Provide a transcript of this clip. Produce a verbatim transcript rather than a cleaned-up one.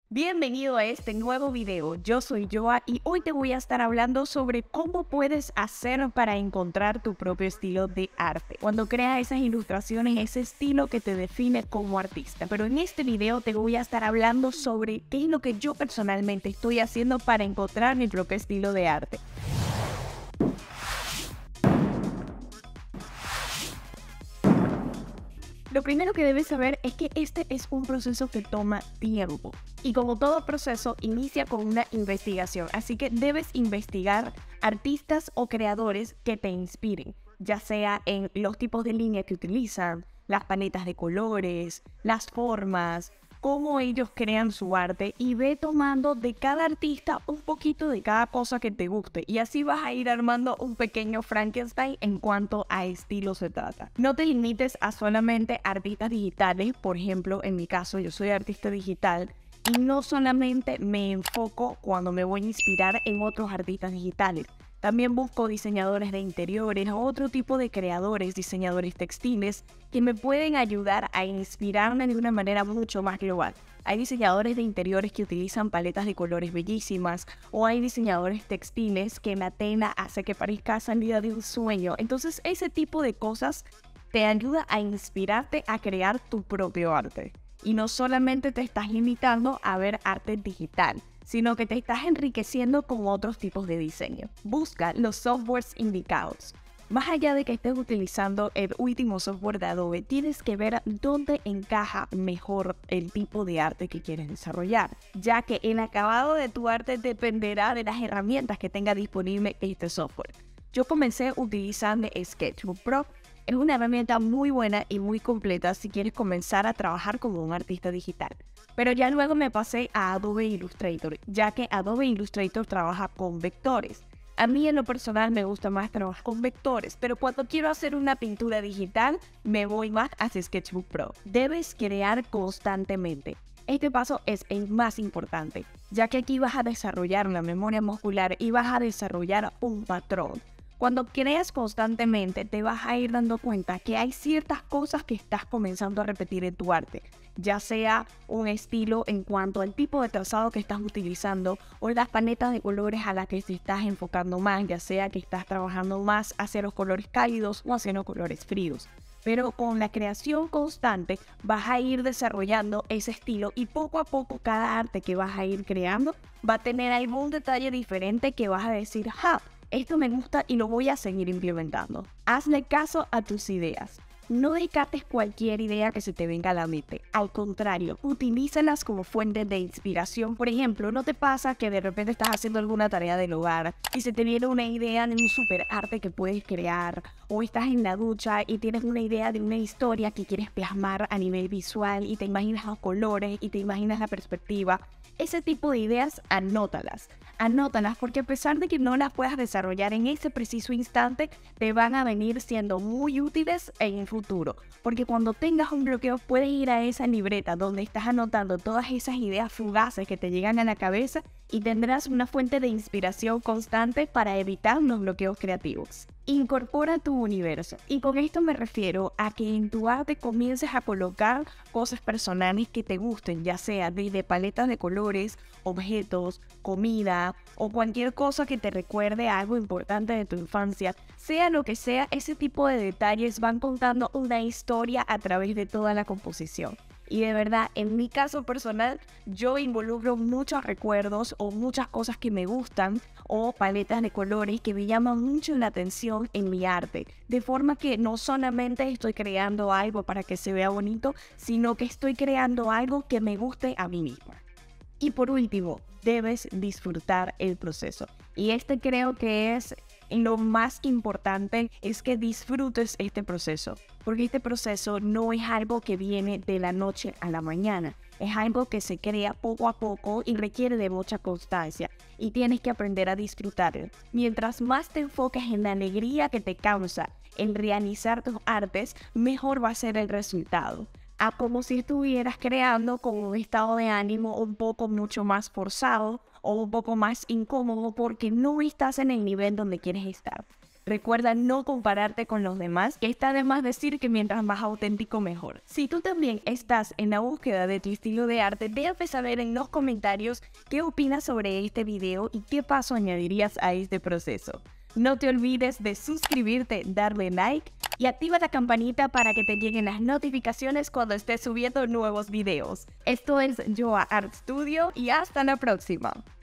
Bienvenido a este nuevo video, yo soy Joa y hoy te voy a estar hablando sobre cómo puedes hacer para encontrar tu propio estilo de arte. Cuando creas esas ilustraciones, ese estilo que te define como artista. Pero en este video te voy a estar hablando sobre qué es lo que yo personalmente estoy haciendo para encontrar mi propio estilo de arte. Lo primero que debes saber es que este es un proceso que toma tiempo y como todo proceso inicia con una investigación, así que debes investigar artistas o creadores que te inspiren, ya sea en los tipos de línea que utilizan, las paletas de colores, las formas, cómo ellos crean su arte y ve tomando de cada artista un poquito de cada cosa que te guste y así vas a ir armando un pequeño Frankenstein en cuanto a estilo se trata. No te limites a solamente artistas digitales, por ejemplo, en mi caso yo soy artista digital y no solamente me enfoco cuando me voy a inspirar en otros artistas digitales. También busco diseñadores de interiores o otro tipo de creadores, diseñadores textiles, que me pueden ayudar a inspirarme de una manera mucho más global. Hay diseñadores de interiores que utilizan paletas de colores bellísimas, o hay diseñadores textiles que la tela hace que parezca salida de un sueño. Entonces, ese tipo de cosas te ayuda a inspirarte a crear tu propio arte. Y no solamente te estás limitando a ver arte digital, sino que te estás enriqueciendo con otros tipos de diseño. Busca los softwares indicados. Más allá de que estés utilizando el último software de Adobe, tienes que ver dónde encaja mejor el tipo de arte que quieres desarrollar, ya que el acabado de tu arte dependerá de las herramientas que tenga disponible este software. Yo comencé utilizando Sketchbook Pro. Es una herramienta muy buena y muy completa si quieres comenzar a trabajar como un artista digital. Pero ya luego me pasé a Adobe Illustrator, ya que Adobe Illustrator trabaja con vectores. A mí en lo personal me gusta más trabajar con vectores, pero cuando quiero hacer una pintura digital, me voy más hacia Sketchbook Pro. Debes crear constantemente. Este paso es el más importante, ya que aquí vas a desarrollar la memoria muscular y vas a desarrollar un patrón. Cuando creas constantemente te vas a ir dando cuenta que hay ciertas cosas que estás comenzando a repetir en tu arte, ya sea un estilo en cuanto al tipo de trazado que estás utilizando o las paletas de colores a las que te estás enfocando más, ya sea que estás trabajando más hacia los colores cálidos o hacia los colores fríos. Pero con la creación constante vas a ir desarrollando ese estilo y poco a poco cada arte que vas a ir creando va a tener algún detalle diferente que vas a decir, ¡ja! Esto me gusta y lo voy a seguir implementando. Hazle caso a tus ideas. No descartes cualquier idea que se te venga a la mente. Al contrario, utilízalas como fuente de inspiración. Por ejemplo, ¿no te pasa que de repente estás haciendo alguna tarea del hogar y se te viene una idea de un super arte que puedes crear? O estás en la ducha y tienes una idea de una historia que quieres plasmar a nivel visual y te imaginas los colores y te imaginas la perspectiva. Ese tipo de ideas, anótalas. Anótalas porque a pesar de que no las puedas desarrollar en ese preciso instante, te van a venir siendo muy útiles en el futuro. Porque cuando tengas un bloqueo, puedes ir a esa libreta donde estás anotando todas esas ideas fugaces que te llegan a la cabeza y tendrás una fuente de inspiración constante para evitar los bloqueos creativos. Incorpora tu universo. Y con esto me refiero a que en tu arte comiences a colocar cosas personales que te gusten, ya sea desde paletas de colores, objetos, comida o cualquier cosa que te recuerde a algo importante de tu infancia. Sea lo que sea, ese tipo de detalles van contando una historia a través de toda la composición. Y de verdad, en mi caso personal, yo involucro muchos recuerdos o muchas cosas que me gustan o paletas de colores que me llaman mucho la atención en mi arte. De forma que no solamente estoy creando algo para que se vea bonito, sino que estoy creando algo que me guste a mí misma. Y por último, debes disfrutar el proceso. Y este creo que es lo más importante, es que disfrutes este proceso. Porque este proceso no es algo que viene de la noche a la mañana. Es algo que se crea poco a poco y requiere de mucha constancia. Y tienes que aprender a disfrutarlo. Mientras más te enfoques en la alegría que te causa el realizar tus artes, mejor va a ser el resultado. A como si estuvieras creando con un estado de ánimo un poco mucho más forzado o un poco más incómodo porque no estás en el nivel donde quieres estar. Recuerda no compararte con los demás, que está de más decir que mientras más auténtico mejor. Si tú también estás en la búsqueda de tu estilo de arte, déjame saber en los comentarios qué opinas sobre este video y qué paso añadirías a este proceso. No te olvides de suscribirte, darle like y activa la campanita para que te lleguen las notificaciones cuando estés subiendo nuevos videos. Esto es Joa Art Studio y hasta la próxima.